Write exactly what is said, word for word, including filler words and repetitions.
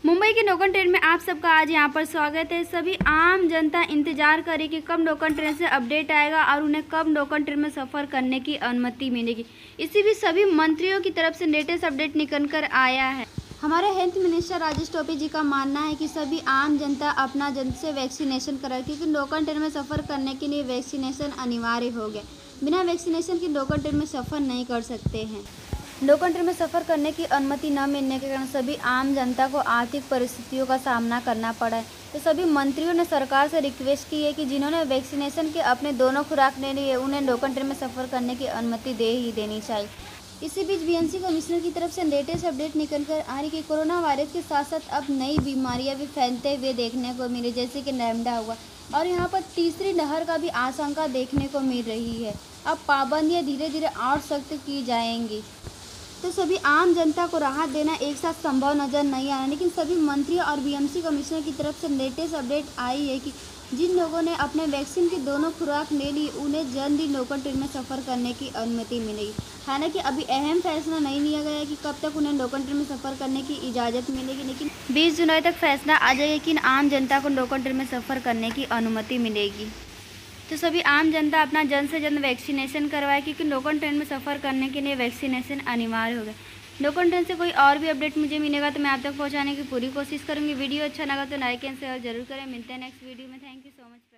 मुंबई के local train में आप सबका आज यहाँ पर स्वागत है। सभी आम जनता इंतजार करे कि कब लोकल ट्रेन से अपडेट आएगा और उन्हें कब लोकल ट्रेन में सफ़र करने की अनुमति मिलेगी। इसी भी सभी मंत्रियों की तरफ से लेटेस्ट अपडेट निकल कर आया है। हमारे हेल्थ मिनिस्टर राजेश टोपे जी का मानना है कि सभी आम जनता अपना जल्द से वैक्सीनेशन कराए, क्योंकि लोकल ट्रेन में सफ़र करने के लिए वैक्सीनेशन अनिवार्य हो गया। बिना वैक्सीनेशन के लोकल ट्रेन में सफ़र नहीं कर सकते हैं। लोकल ट्रेन में सफ़र करने की अनुमति न मिलने के कारण सभी आम जनता को आर्थिक परिस्थितियों का सामना करना पड़ा है। तो सभी मंत्रियों ने सरकार से रिक्वेस्ट की है कि जिन्होंने वैक्सीनेशन के अपने दोनों खुराक ले लिए उन्हें लोकल ट्रेन में सफ़र करने की अनुमति दे ही देनी चाहिए। इसी बीच बीएमसी कमिश्नर की तरफ से लेटेस्ट अपडेट निकल कर आ रही कि कोरोना वायरस के साथ साथ अब नई बीमारियां भी फैलते हुए देखने को मिली, जैसे कि लैम्डा हुआ, और यहां पर तीसरी लहर का भी आशंका देखने को मिल रही है। अब पाबंदियां धीरे धीरे और सख्त की जाएंगी। तो सभी आम जनता को राहत देना एक साथ संभव नज़र नहीं आ रहा, लेकिन सभी मंत्रियों और बीएमसी कमिश्नर की तरफ से लेटेस्ट अपडेट आई है कि जिन लोगों ने अपने वैक्सीन की दोनों खुराक ले ली उन्हें जल्द ही लोकल ट्रेन में सफ़र करने की अनुमति मिलेगी। हालांकि अभी अहम फैसला नहीं लिया गया है कि कब तक उन्हें लोकल ट्रेन में सफ़र करने की इजाज़त मिलेगी, लेकिन बीस जुलाई तक फैसला आ जाएगा कि आम जनता को लोकल ट्रेन में सफ़र करने की अनुमति मिलेगी। तो सभी आम जनता अपना जल्द से जल्द वैक्सीनेशन करवाए, क्योंकि लोकल ट्रेन में सफ़र करने के लिए वैक्सीनेशन अनिवार्य हो गया। लोकल ट्रेन से कोई और भी अपडेट मुझे मिलेगा तो मैं आप तक पहुंचाने की पूरी कोशिश करूंगी। वीडियो अच्छा लगा तो लाइक एंड शेयर जरूर करें। मिलते हैं नेक्स्ट वीडियो में। Thank you so much.